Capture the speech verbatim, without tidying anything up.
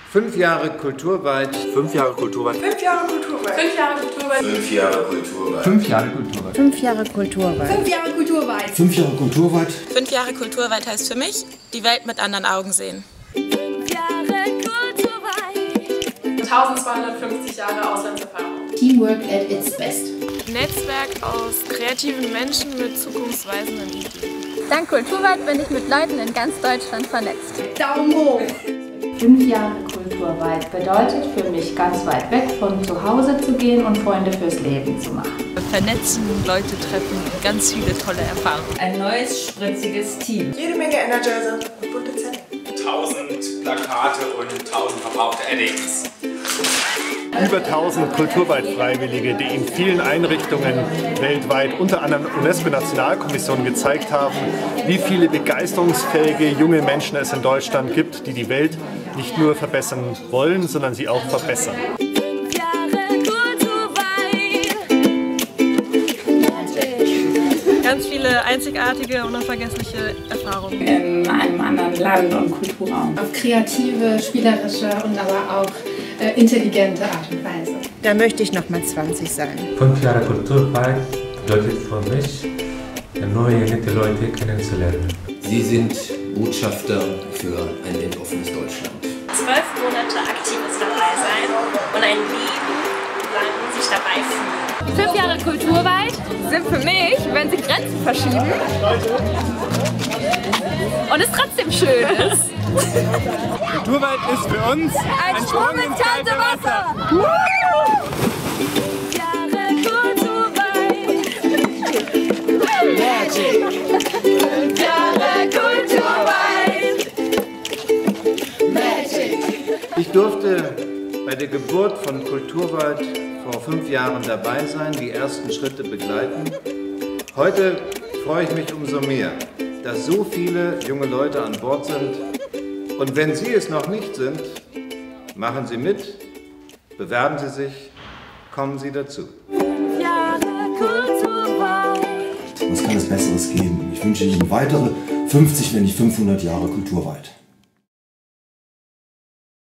Fünf Jahre kulturweit. Fünf Jahre kulturweit. Fünf Jahre kulturweit. Fünf Jahre kulturweit. Fünf Jahre kulturweit. Fünf Jahre kulturweit. Fünf Jahre kulturweit. Fünf Jahre kulturweit. Fünf Jahre kulturweit. Fünf Jahre kulturweit heißt für mich, die Welt mit anderen Augen sehen. Fünf Jahre kulturweit. eintausendzweihundertfünfzig Jahre Auslandserfahrung. Teamwork at its best. Netzwerk aus kreativen Menschen mit zukunftsweisenden Ideen. Dank Kulturweit bin ich mit Leuten in ganz Deutschland vernetzt. Daumen hoch! Fünf Jahre kulturweit bedeutet für mich, ganz weit weg von zu Hause zu gehen und Freunde fürs Leben zu machen. Vernetzen, Leute treffen, ganz viele tolle Erfahrungen. Ein neues, spritziges Team. Jede Menge Energizer und bunte Zettel. Tausend Plakate und tausend verbrauchte Eddings. Über tausend Kulturweit-Freiwillige, die in vielen Einrichtungen weltweit, unter anderem UNESCO-Nationalkommissionen, gezeigt haben, wie viele begeisterungsfähige junge Menschen es in Deutschland gibt, die die Welt nicht nur verbessern wollen, sondern sie auch verbessern. Fünf Jahre kulturweit. Ganz viele einzigartige, unvergessliche Erfahrungen. In einem anderen Land und Kulturraum. Auf kreative, spielerische und aber auch äh, intelligente Art und Weise. Da möchte ich noch mal zwanzig sein. Fünf Jahre kulturweit bedeutet für mich, neue, nette Leute kennenzulernen. Sie sind Botschafter für ein weltoffenes Deutschland. Zwölf Monate aktives dabei sein und ein Leben lang sich dabei fühlen. Fünf Jahre kulturweit sind für mich, wenn sie Grenzen verschieben und es trotzdem schön ist. Kulturweit ist für uns ein, ein Sprung ins kalte Wasser. Fünf Jahre kulturweit. Magic. Fünf Jahre kulturweit. Magic. Ich durfte bei der Geburt von Kulturweit vor fünf Jahren dabei sein, die ersten Schritte begleiten. Heute freue ich mich umso mehr, dass so viele junge Leute an Bord sind. Und wenn Sie es noch nicht sind, machen Sie mit, bewerben Sie sich, kommen Sie dazu. Fünf Jahre kulturweit. Was kann es Besseres geben? Ich wünsche Ihnen weitere fünfzig, wenn nicht fünfhundert Jahre kulturweit.